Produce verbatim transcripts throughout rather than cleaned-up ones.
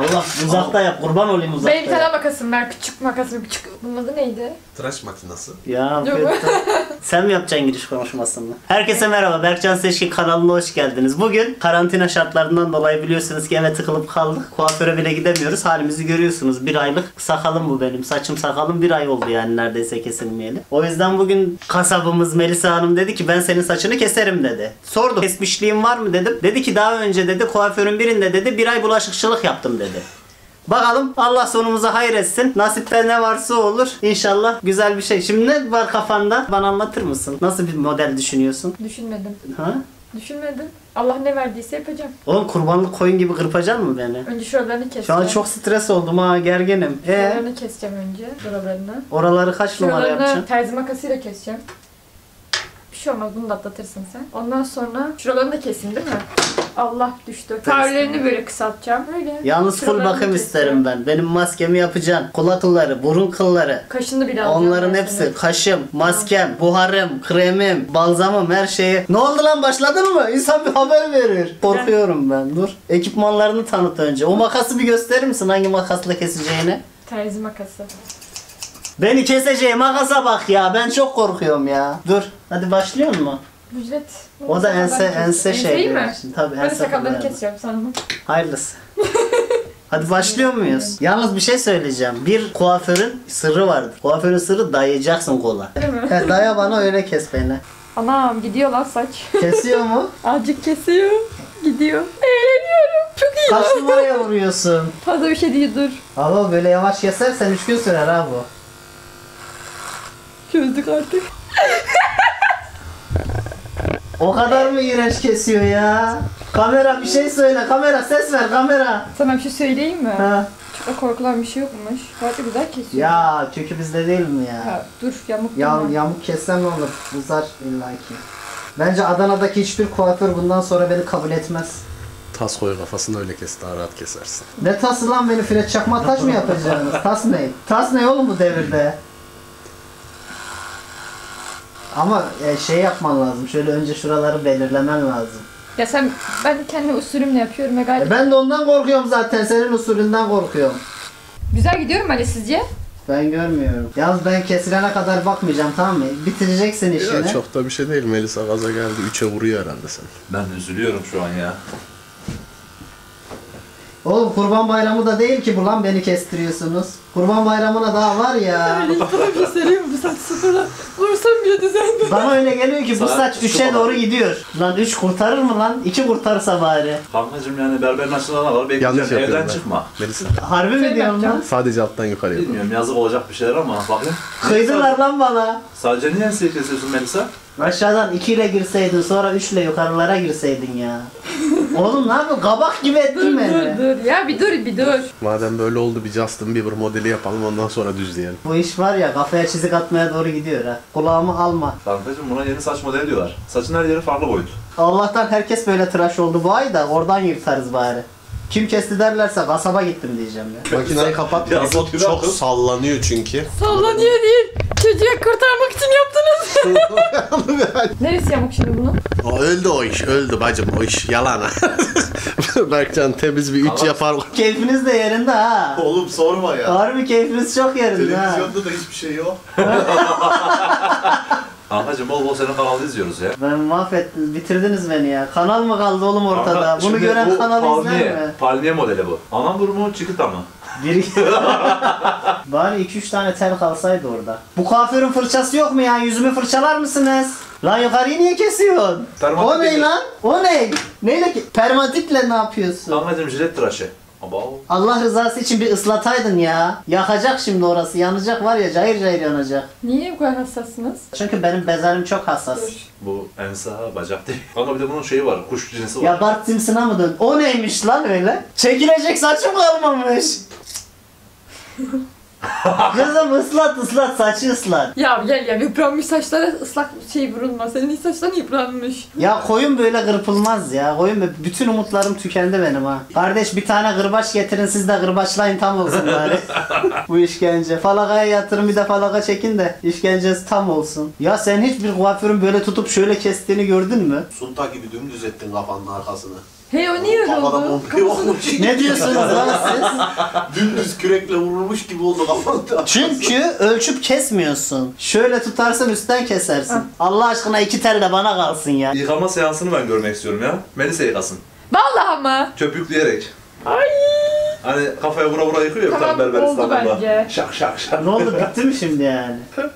Allah uzakta yap, kurban olayım uzakta. Benim bir tane makasım var, küçük makasım, küçük. Bunun adı neydi? Tıraş makinesi. Ya sen mi yapacaksın giriş konuşmasını? Herkese merhaba, Berkcan Seçkin kanalına hoş geldiniz. Bugün karantina şartlarından dolayı biliyorsunuz ki eve tıkılıp kaldık. Kuaföre bile gidemiyoruz. Halimizi görüyorsunuz. Bir aylık sakalım bu benim. Saçım sakalım bir ay oldu yani neredeyse kesilmeyeli. O yüzden bugün kasabımız Melisa Hanım dedi ki ben senin saçını keserim dedi. Sordum kesmişliğim var mı dedim. Dedi ki daha önce dedi kuaförün birinde dedi bir ay bulaşıkçılık yaptım dedi. Bakalım Allah sonumuza hayır etsin. Nasipte ne varsa olur. İnşallah güzel bir şey. Şimdi ne var kafanda? Bana anlatır mısın? Nasıl bir model düşünüyorsun? Düşünmedim. Ha? Düşünmedim. Allah ne verdiyse yapacağım. Oğlum kurbanlık koyun gibi kırpacaksın mı beni? Önce şuralarını keseceğim. Şu an çok stres oldum ha, gerginim. Ee? Şuralarını keseceğim önce. Buralarını. Oraları kaç numara yapacaksın? Şuralarını terzi makasıyla keseceğim. Bir şey olmaz, bunu da atlatırsın sen. Ondan sonra şuralarını da keseyim değil mi? Allah düştü. Farelerini böyle kısaltacağım. Böyle. Yalnız full Şuralarını bakım keseceğim. isterim ben. Benim maskemi yapacaksın. Kulak kılları, burun kılları. Kaşını bile alacağım. Onların ben hepsi. sana. Kaşım, maskem, buharım, kremim, balzamım, her şeyi. Ne oldu lan, başladın mı? İnsan bir haber verir. Korkuyorum ben. Dur. Ekipmanlarını tanıt önce. O makası bir gösterir misin? Hangi makasla keseceğini? Terzi makası. Beni keseceği makasa bak ya. Ben çok korkuyorum ya. Dur. Hadi başlıyor mu? Ücret. O da ense ense şey. Enseyi mi? Tabii Ben de ense. sakallarını falan. keseceğim sana. Hayırlısı. Hadi başlıyor muyuz? Yalnız bir şey söyleyeceğim. Bir kuaförün sırrı vardır. Kuaförün sırrı dayayacaksın kola. Değil mi? He, daya bana öyle kes beni. Anam gidiyor lan saç. Kesiyor mu? Azıcık kesiyor. Gidiyor. Eğleniyorum. Çok iyi. Kaç numaraya vuruyorsun? Fazla bir şey değil, dur. Ama böyle yavaş kesersen üç gün sürer ha bu. Çözdük artık. O kadar mı iğrenç kesiyor ya? Kamera bir şey söyle. Kamera ses ver kamera. Sana bir şey söyleyeyim mi? Ha. Çok da korkulan bir şey yokmuş. Gayet de güzel kesiyor. Ya kökü bizde değil mi ya? Ha, dur yamuk Ya, durma. yamuk kessen ne olur? Uzar illaki. Bence Adana'daki hiçbir kuaför bundan sonra beni kabul etmez. Tas koy kafasını öyle kes, daha rahat kesersin. Ne tası lan, beni Fred Çakmak taş mı yapacaksınız? Tas ne? Tas ne oğlum bu devirde? Ama e, şey yapman lazım. Şöyle önce şuraları belirlemen lazım. Ya sen, ben kendi usulümle yapıyorum ve gayet E ben de ondan korkuyorum zaten. Senin usulünden korkuyorum. güzel gidiyorum hani sizce? Ben görmüyorum. Yalnız ben kesilene kadar bakmayacağım, tamam mı? Bitireceksin işini. Ya çok da bir şey değil, Melisa gaza geldi. Üçe vuruyor herhalde sen. Ben üzülüyorum şu an ya. Oğlum kurban bayramı da değil ki bu lan, beni kestiriyorsunuz. Kurban bayramına daha var ya. Sana bir şey söyleyeyim mi? Bu saç sıfırla vursam bile düzeldi. Bana öyle geliyor ki bu Saat saç şu üçe kadar. doğru gidiyor. Lan üç kurtarır mı lan? iki kurtarsa bari. Kankacım yani berberin açılana var. Yanlış Bekleyeceğim, yapıyorum evden ben. çıkma. Melisa. Harbi mi Şey diyorsun lan? yapacağım. Sadece alttan yukarıya doğru. Bilmiyorum, yazık olacak bir şeyler ama bakayım. Kıydılar lan bana. Sadece niye enseyi kesiyorsun Melisa? Aşağıdan iki ile girseydin, sonra üç ile yukarılara girseydin ya. Oğlum ne yapıyorsun? Kabak gibi ettin Dur beni. dur dur ya, bir dur bir dur. Madem böyle oldu bir Justin Bieber modeli yapalım, ondan sonra düzleyelim. Bu iş var ya, kafaya çizik atmaya doğru gidiyor ha. Kulağımı alma. Kankacım buna yeni saç modeli diyorlar. Saçın her yeri farklı boyut. Allah'tan herkes böyle tıraş oldu bu ay da oradan yırtarız bari. Kim kesti derlerse kasaba gittim diyeceğim ya. Makineyi kapat. Ya, Çok, çok- çok sallanıyor çünkü. Sallanıyor değil. Çocuğa kurtarmak için yaptınız. Neresi yamuk şimdi bunun? O öldü o iş, öldü bacım o iş. Yalan. Berkcan temiz bir üç Allah- yapar. Keyfiniz de yerinde ha. Oğlum sorma ya. Harbi keyfiniz çok yerinde ha. da hiçbir şey yok. Kankacım bol bol senin kanalı izliyoruz ya. Ben mahvettiniz, bitirdiniz beni ya. Kanal mı kaldı oğlum ortada? Kanka, Bunu şimdi gören bu kanalı izler palmiye, mi? palmiye modeli bu. Anambur mu, Çikita mı? Biri... Bari iki üç tane tel kalsaydı orada. Bu kuaförün fırçası yok mu ya? Yüzümü fırçalar mısınız? Lan yukarıyı niye kesiyorsun? Permatik O ne değil. lan? O ne? Neyle ki? Permatikle ne yapıyorsun? Kankacım jilet tıraşı. Aba. Allah rızası için bir ıslataydın ya. Yakacak şimdi orası. Yanacak var ya, cayır cayır yanacak. Niye bu kadar hassassınız? Çünkü benim bezerim çok hassas. Bu ense bacak değil. Kanka bir de bunun şeyi var, kuş cinsi var. Ya Bart Simpson'a mı dön? O neymiş lan öyle? Çekilecek saçım kalmamış. Kızım ıslat ıslat, saçı ıslat. Ya gel ya, yıpranmış saçlara ıslak şey vurulma. Senin saçların yıpranmış. Ya koyun böyle kırpılmaz ya. Koyun böyle, bütün umutlarım tükendi benim ha. Kardeş bir tane kırbaç getirin, siz de kırbaçlayın tam olsun bari. Bu işkence. Falakaya yatırın, bir de falaka çekin de işkencesi tam olsun. Ya sen hiç bir kuaförün böyle tutup şöyle kestiğini gördün mü? Sunta gibi dümdüz ettin kafanın arkasını. Hey o niye öyle Kafada oldu? bombe olmuş. Ne diyorsunuz lan siz? Dümdüz kürekle vurulmuş gibi oldu kafanda. Çünkü ölçüp kesmiyorsun. Şöyle tutarsın üstten kesersin. Allah aşkına iki tel de bana kalsın ya. Yıkama seansını ben görmek istiyorum ya. Melisa yıkasın. Vallahi mı? Köpükleyerek. Ay. Hani kafaya vura vura yıkıyor ya bir Tamam, tane berber oldu İstanbul'da. bence. Şak şak şak. Ne oldu bitti mi şimdi yani?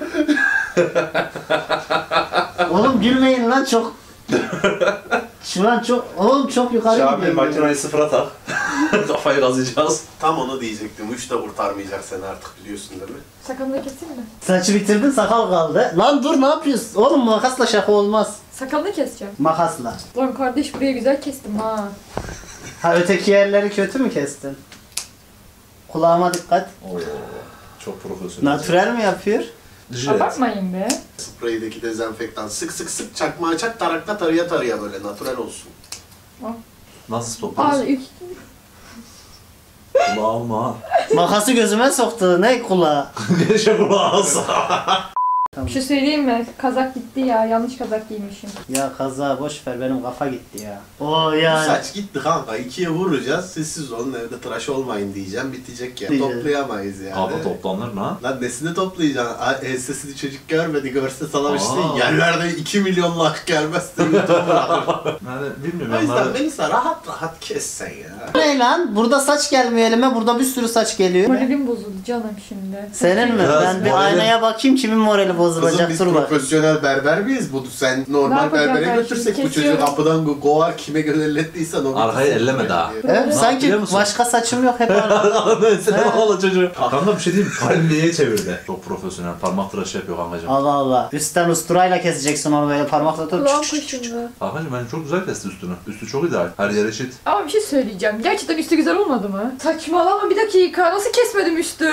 Oğlum gülmeyin lan çok. Şu an çok, oğlum çok yukarı Şahin gidiyor. makinayı sıfıra tak. Kafayı kazıyacağız. Tam onu diyecektim. Üç de kurtarmayacak seni artık biliyorsun değil mi? Sakalını keseyim mi? Saçı bitirdin sakal kaldı. Lan dur ne yapıyorsun? Oğlum makasla şaka olmaz. Sakalını keseceğim. Makasla. Lan kardeş buraya güzel kestim ha. Ha öteki yerleri kötü mü kestin? Kulağıma dikkat. Oo, çok profesyonel. Natürel mi yapıyor? Jilet. Abartmayın be. Spreydeki dezenfektan sık sık sık çakmağa çak tarakla tarıya tarıya böyle natural olsun. Nasıl topluyorsun? Abi ilk... Kulağıma. Makası gözüme soktu. Ne kulağı? Geçe kulağı Bir şey söyleyeyim mi? Kazak gitti ya. Yanlış kazak giymişim. Ya kaza boş ver benim kafa gitti ya. O Bu yani. saç gitti kanka. İkiye vuracağız. Sessiz olun evde tıraş olmayın diyeceğim. Bitecek ya. Diyeceğiz. Toplayamayız yani. Abi toplanır lan. Lan nesini toplayacaksın? A- Ensesini çocuk görmedi. Görse sana bir şey Aa. yerlerde iki milyon like gelmez de YouTube bırakır. Yani bilmiyorum O yüzden onları... Melisa rahat rahat kes sen ya. Ne lan? Burada saç gelmiyor elime. Burada bir sürü saç geliyor. Moralim bozuldu canım şimdi. Senin mi? Biraz Ben bir moralim- aynaya bakayım kimin morali Kızım bozulacak. biz Dur bak. profesyonel berber miyiz? Bu sen Ne normal yapacağım berbere ben götürsek şimdi? bu çocuğu Kesiyorum. kapıdan go- kovar kime gönderlettiysen o Arkayı bitirsin. elleme daha. Evet, Ne yapıyor sanki musun? başka saçım yok hep arada. Sen oğlu çocuğu. Kanka bir şey diyeyim mi? Kalbiye çevirdi. Çok profesyonel. Parmak tıraşı yapıyor kankacığım. Allah Allah. Üstten usturayla keseceksin onu böyle parmakla tutup. Kulağım kaşındı. Kankacığım bence çok güzel kesti üstünü. Üstü çok ideal. Her yer eşit. Ama bir şey söyleyeceğim. Gerçekten üstü güzel olmadı mı? Saçmalama bir dakika. Nasıl kesmedim üstü?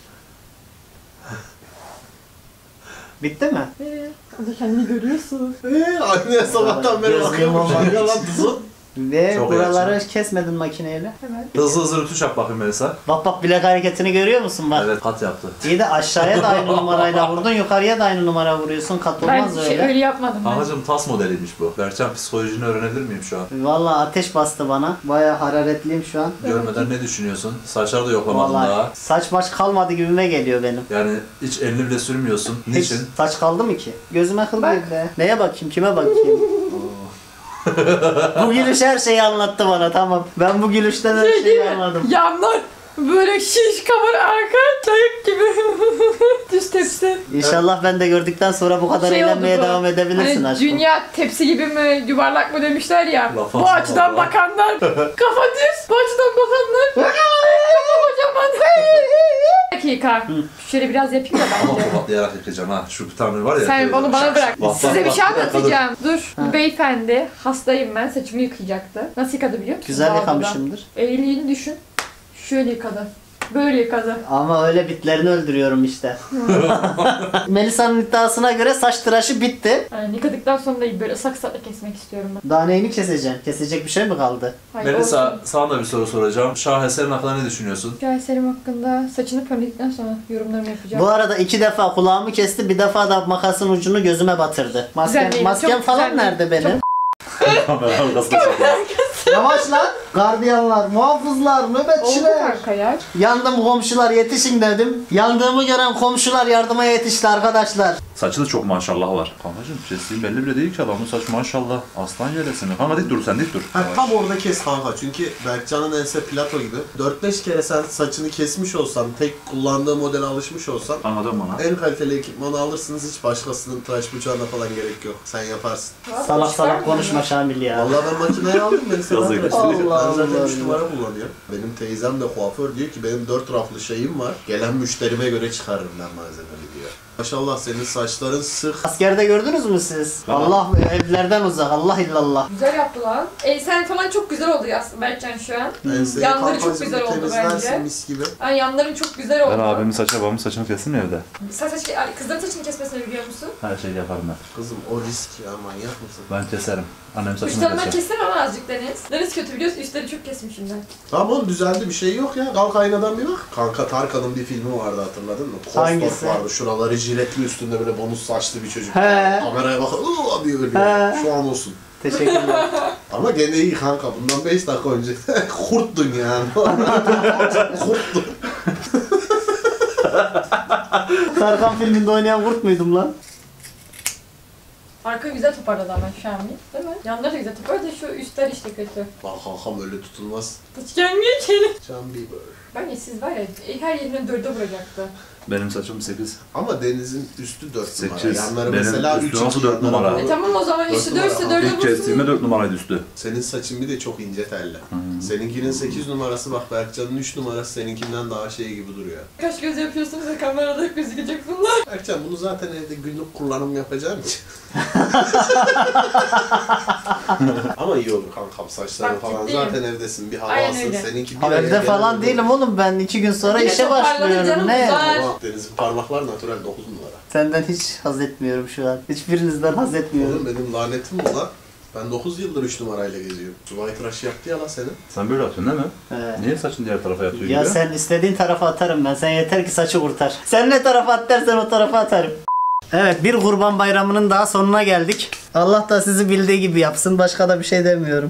Bitti mi? Ee, o da kendini görüyorsun. Eee anne sabahtan beri Gözlüğüm bakıyorum. olmadı. Bakıyor lan tuzun. Ve Çok buraları iyi. kesmedin makineyle. Hemen. Hızlı hızlı rütüş yap bakayım Melisa. Bak bak bilek hareketini görüyor musun bak. Evet kat yaptı. İyi de aşağıya da aynı numarayla vurdun, yukarıya da aynı numara vuruyorsun. Kat Ben olmaz şey, öyle. öyle yapmadım ben. Kankacığım tas modeliymiş bu. Berkcan psikolojini öğrenebilir miyim şu an? Vallahi ateş bastı bana. Bayağı hararetliyim şu an. Görmeden ne düşünüyorsun? Saçları da yoklamadın Vallahi daha. saç baş kalmadı gibime geliyor benim. Yani hiç elini bile sürmüyorsun. Hiç Niçin? saç kaldı mı ki? Gözüme kıl Bak. girdi. Neye bakayım, kime bakayım? Bu gülüş her şeyi anlattı bana, tamam. Ben bu gülüşten her Şey şeyi değil mi? anladım. Yanlar böyle şiş kamar arka çayık gibi. Düz tepsi. İnşallah ben de gördükten sonra bu kadar Şey oldu eğlenmeye bu, devam edebilirsin hani aşkım. Dünya tepsi gibi mi yuvarlak mı demişler ya. Lafa bu açıdan atma. bakanlar kafa düz. Bu açıdan bakanlar kafa kocaman. Bir dakika. Şöyle biraz yapayım da Ama bence. kubatlayarak yapacağım ha. Şu bir tane var ya. Sen şöyle onu bana şak bırak. şak, bak, Size bak, bir şey bak, anlatacağım. Dur. Ha. Bu beyefendi hastayım ben. Saçımı yıkayacaktı. Nasıl yıkadı biliyor musun? Güzel Lavaboda. yıkamışımdır. Eğiliğini düşün. Şöyle yıkadı. Böyle yıkadı. Ama öyle bitlerini öldürüyorum işte. Melisa'nın iddiasına göre saç tıraşı bitti. Yani yıkadıktan sonra da böyle sak sakla kesmek istiyorum ben. Daha neyini keseceksin? Kesecek bir şey mi kaldı? Hayır, Melisa olsun. sana da bir soru soracağım. Şaheserin hakkında ne düşünüyorsun? Şaheserim hakkında saçını fönledikten sonra yorumlarımı yapacağım. Bu arada iki defa kulağımı kesti, bir defa da makasın ucunu gözüme batırdı. Maskem, Güzel değil, maskem çok falan güzel değil. nerede benim? Kamera arkasına çekiyorum. Yavaş lan! Gardiyanlar, muhafızlar, Oldu nöbetçiler. kanka ya. Yandım komşular yetişin dedim. Yandığımı gören komşular yardıma yetişti arkadaşlar. Saçı da çok maşallah var. Kankacığım sesi belli bile değil ki adamın saç maşallah. Aslan yelesi mi? Kanka dik dur sen dik dur. Ha, tam orada kes kanka çünkü Berkcan'ın ense plato gibi. dört beş kere sen saçını kesmiş olsan, tek kullandığı modele alışmış olsan Anladın bana. en kaliteli ekipmanı alırsınız, hiç başkasının tıraş bıçağına falan gerek yok. Sen yaparsın. Salak salak konuşma Şamil ya. Vallahi ben makineyi aldım, ben sana Yazık. tıraş edeceğim. Allah Ben zaten Allah üç Allah. numara kullanıyorum. Benim teyzem de kuaför diyor ki benim dört raflı şeyim var. Gelen müşterime göre çıkarırım ben malzemeyi diyor. Maşallah senin saçların sık. Askerde gördünüz mü siz? Tamam. Allah evlerden uzak, Allah illallah. Güzel yaptı lan. Elsen falan çok güzel oldu ya aslında Berkcan şu an. Enseyi Yanları çok kampacım güzel oldu temizlersin bence. mis gibi. Ay yanların çok güzel oldu. saça babamın saçını kestim evde. Sen saç, ay, kızların saçını kesmesini biliyor musun? Her şeyi yaparım ben. Kızım o risk ya, manyak mısın? Ben keserim. Annem saçını Üstlerinden keser. keser ama azıcık Deniz. Deniz kötü biliyorsun, üstleri çok kesmişim ben. Tamam oğlum düzeldi, bir şey yok ya. Kalk aynadan bir bak. Kanka Tarkan'ın bir filmi vardı, hatırladın mı? Hangisi? Kostok vardı. Şuraları jiletli, üstünde böyle bonus saçlı bir çocuk. He. Kameraya bak, ııı diye ölüyor. He. Şu an olsun. Teşekkürler. Ama gene iyi kanka. Bundan beş dakika önce kurttun yani. Kurttun. Tarkan filminde oynayan kurt muydum lan? Arka güzel toparladı ama şu an değil mi? Yanları da güzel toparladı, şu üstler işte kötü. Bak kankam öyle tutulmaz. Hiç gelmiyor ki. Can Bieber. Bence siz var ya her yerine dörde vuracaktı. Benim saçım sekiz. Ama Deniz'in üstü dört numara. Sekiz. Yanları Benim mesela üstü üç nasıl iki, dört yanları numara? falan. E tamam o zaman Dört üstü numara. dörtse dörde İlk vursun. kestiğimde dört numaraydı üstü. Senin saçın bir de çok ince telli. Seninkinin sekiz numarası bak Berkcan'ın üç numarası seninkinden daha şey gibi duruyor. Kaş göz yapıyorsunuz da kamerada gözükecek bunlar. Berkcan bunu zaten evde günlük kullanım yapacağım için. Ama iyi olur kankam saçların Bak, falan ciddiyim. zaten evdesin bir Aynen havasın öyle. seninki bir Ha, aya evde gelen falan olur. değilim oğlum, ben iki gün sonra Bir de işe toparlanır başlıyorum. canım, Ne? güzel. Ama Deniz'in parmaklar natural dokuz numara. Senden hiç haz etmiyorum şu an. Hiçbirinizden haz etmiyorum. Oğlum benim lanetim bu lan. Ben dokuz yıldır üç numarayla geziyorum. Subay tıraşı yaptı ya lan seni. Sen böyle atıyorsun değil mi? He. Niye saçın diğer tarafa yatıyor Ya gibi? sen istediğin tarafa atarım ben. Sen yeter ki saçı kurtar. Sen ne tarafa at dersen o tarafa atarım. Evet, bir Kurban Bayramı'nın daha sonuna geldik. Allah da sizi bildiği gibi yapsın. Başka da bir şey demiyorum.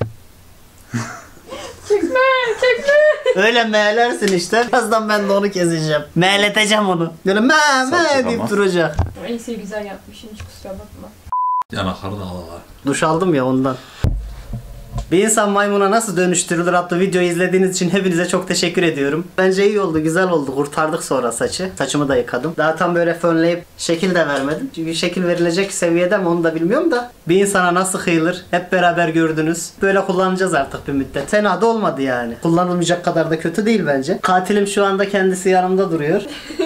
Çekme çekme. Öyle meğlersin işte. Birazdan ben de onu keseceğim. Meğleteceğim onu. Böyle me Saçı me deyip ama. duracak. Enseyi güzel yapmışsın, hiç kusura bakma. Yanakları da havalar. Duş aldım ya ondan. Bir insan maymuna nasıl dönüştürülür adlı videoyu izlediğiniz için hepinize çok teşekkür ediyorum. Bence iyi oldu, güzel oldu. Kurtardık sonra saçı. Saçımı da yıkadım. Daha tam böyle fönleyip şekil de vermedim. Çünkü şekil verilecek seviyede mi onu da bilmiyorum da. Bir insana nasıl kıyılır hep beraber gördünüz. Böyle kullanacağız artık bir müddet. Fena da olmadı yani. Kullanılmayacak kadar da kötü değil bence. Katilim şu anda kendisi yanımda duruyor.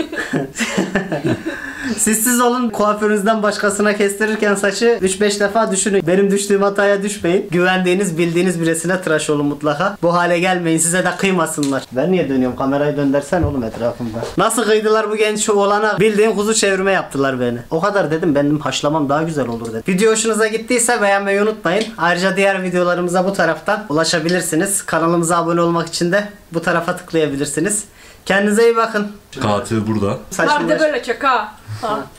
Siz siz olun, kuaförünüzden başkasına kestirirken saçı üç beş defa düşünün. Benim düştüğüm hataya düşmeyin. Güvendiğiniz, bildiğiniz birisine tıraş olun mutlaka. Bu hale gelmeyin, size de kıymasınlar. Ben niye dönüyorum? Kamerayı döndersen oğlum etrafımda. Nasıl kıydılar bu genç oğlana? Bildiğin kuzu çevirme yaptılar beni. O kadar dedim, benim haşlamam daha güzel olur dedim. Video hoşunuza gittiyse beğenmeyi unutmayın. Ayrıca diğer videolarımıza bu taraftan ulaşabilirsiniz. Kanalımıza abone olmak için de bu tarafa tıklayabilirsiniz. Kendinize iyi bakın. Katil burada. Var Saçma de böyle çaka. Ha.